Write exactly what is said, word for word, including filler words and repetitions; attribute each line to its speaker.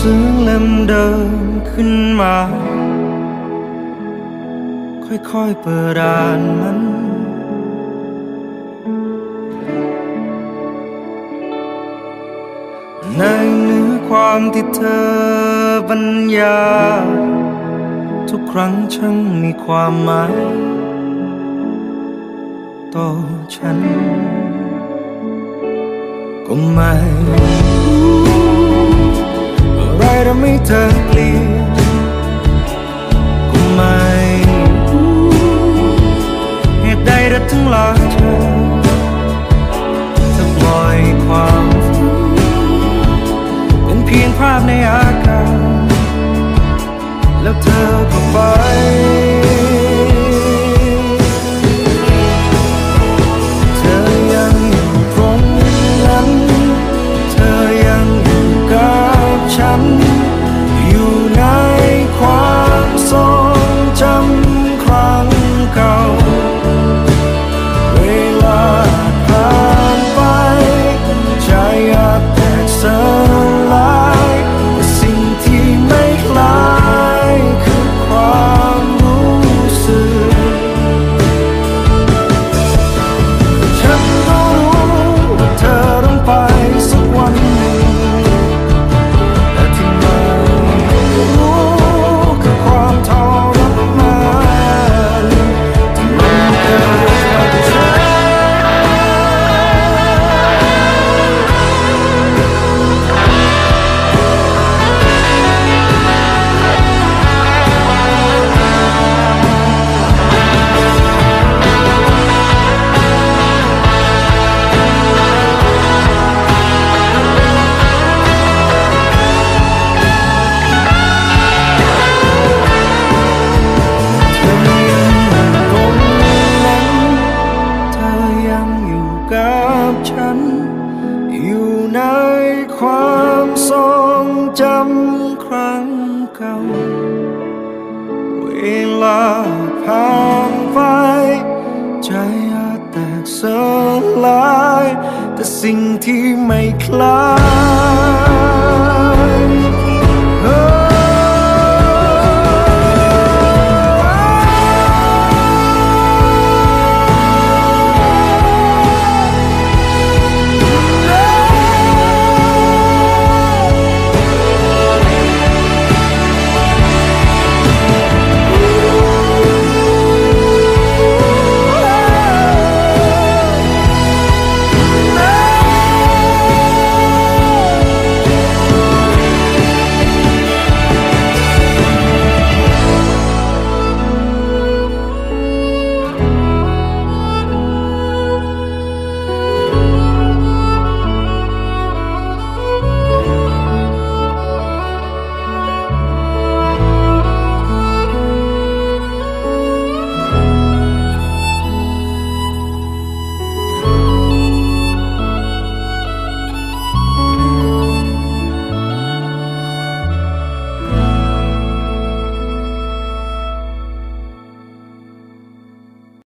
Speaker 1: สือเล่มเดิมขึ้นมาค่อยๆเปิดอ่านมันในเนื้อความที่เธอบรรยายทุกครั้งช่างมีความหมายต่อฉันก็ไม่อะไรทำให้เธอเปลี่ยนก็ไม่เหตุใดเธอถึงลาเธอเธอปล่อยความฝันเป็นเพียงภาพในอากาศแล้วเธอก็ไปเธอยังอยู่ตรงนั้นเธอยังอยู่กับฉันอยู่ในความทรงจำครั้งเก่าเวลาผ่านไปใจอาจแตกสลายแต่สิ่งที่ไม่คล้ายคือความรู้สึกฉันก็รู้ว่าเธอต้องไปสักวันหนึ่งแต่ที่ไม่รู้คือความทรมานที่มันเกิดกับเธอฉันอยู่ในความทรงจำครั้งเก่าเวลาผ่านไปใจอาจแตกสลายแต่สิ่งที่ไม่คล้าย